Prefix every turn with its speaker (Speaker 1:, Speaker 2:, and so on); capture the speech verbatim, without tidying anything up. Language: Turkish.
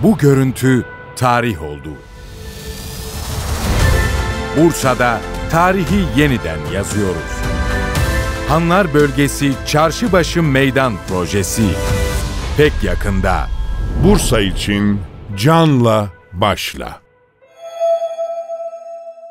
Speaker 1: bu görüntü tarih oldu. Bursa'da tarihi yeniden yazıyoruz. Hanlar Bölgesi Çarşıbaşı Meydan Projesi. Pek yakında.
Speaker 2: Bursa için canla başla.